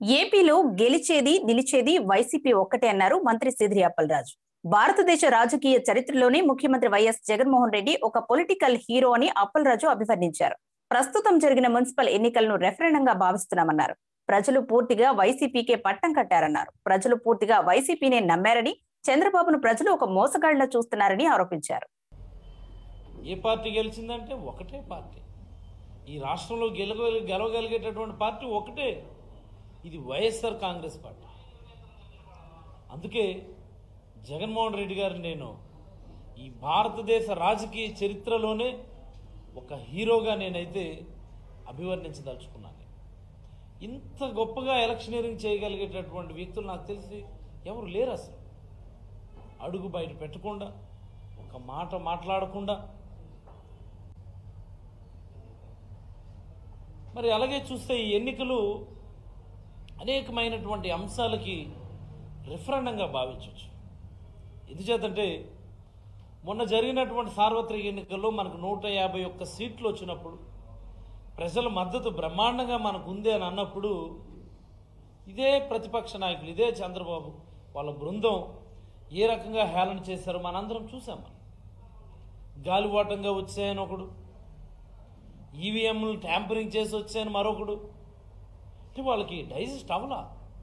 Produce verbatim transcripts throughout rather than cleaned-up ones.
ఏపీలో గెలిచేది నిలిచేది వైసీపీ ఒక్కటే అన్నారు మంత్రి సిదిరి అప్పలరాజు. భారతదేశ రాజకీయ చరిత్రలోనే ముఖ్యమంత్రి వైఎస్ జగన్మోహన్ రెడ్డి ఒక పొలిటికల్ హీరో అని అప్పలరాజు అభివర్ణించారు. ప్రస్తుతం జరిగిన మున్సిపల్ ఎన్నికలను రెఫరెండంగా భావిస్తున్నామన్నారు. ప్రజలు పూర్తిగా వైసీపీకే పట్టం కట్టారన్నారు. ప్రజలు పూర్తిగా వైసీపీనే నమ్మారని, చంద్రబాబును ప్రజలు ఒక మోసగాళ్లా చూస్తున్నారని ఆరోపించారు. ఏ పార్టీ గెలిచిందంటే ఒకటే పార్టీ. ఈ రాష్ట్రంలో గెలవ గెలవగలిగేటటువంటి పార్టీ ఒకటే, ఇది వైఎస్ఆర్ కాంగ్రెస్ పార్టీ. అందుకే జగన్మోహన్ రెడ్డి గారు నేను ఈ భారతదేశ రాజకీయ చరిత్రలోనే ఒక హీరోగా నేనైతే అభివర్ణించదలుచుకున్నాను. ఇంత గొప్పగా ఎలక్షనీరింగ్ చేయగలిగేటటువంటి వ్యక్తులు నాకు తెలిసి ఎవరు లేరు. అసలు అడుగు బయట పెట్టకుండా, ఒక మాట మాట్లాడకుండా, మరి అలాగే చూస్తే ఈ ఎన్నికలు అనేకమైనటువంటి అంశాలకి రిఫరెండంగా భావించవచ్చు. ఎందుచేతంటే మొన్న జరిగినటువంటి సార్వత్రిక ఎన్నికల్లో మనకు నూట యాభై ఒక్క సీట్లు వచ్చినప్పుడు, ప్రజల మద్దతు బ్రహ్మాండంగా మనకు ఉంది అని అన్నప్పుడు, ఇదే ప్రతిపక్ష నాయకులు, ఇదే చంద్రబాబు వాళ్ళ బృందం ఏ రకంగా హేళన చేశారో మనందరం చూసాం. మనం గాలివాటంగా వచ్చాయని ఒకడు, ఈవీఎంలు ట్యాంపరింగ్ చేసి వచ్చాయని మరొకడు. అంటే వాళ్ళకి డైజెస్ట్ అవలా.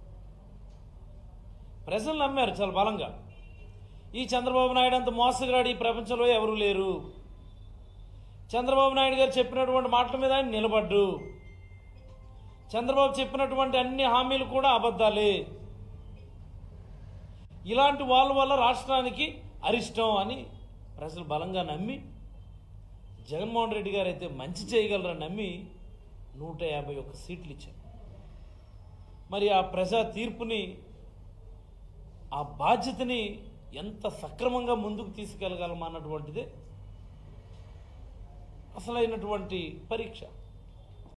ప్రజలు నమ్మారు చాలా బలంగా. ఈ చంద్రబాబు నాయుడు అంత మోసగాడు ఈ ప్రపంచంలో ఎవరూ లేరు. చంద్రబాబు నాయుడు గారు చెప్పినటువంటి మాటల మీద ఆయన నిలబడ్డు. చంద్రబాబు చెప్పినటువంటి అన్ని హామీలు కూడా అబద్ధాలే. ఇలాంటి వాళ్ళ వల్ల రాష్ట్రానికి అరిష్టం అని ప్రజలు బలంగా నమ్మి, జగన్మోహన్ రెడ్డి గారు అయితే మంచి చేయగలరని నమ్మి నూట యాభై ఒక్క సీట్లు ఇచ్చారు. మరి ఆ ప్రజా తీర్పుని, ఆ బాధ్యతని ఎంత సక్రమంగా ముందుకు తీసుకెళ్ళగలమా అన్నటువంటిదే అసలైనటువంటి పరీక్ష.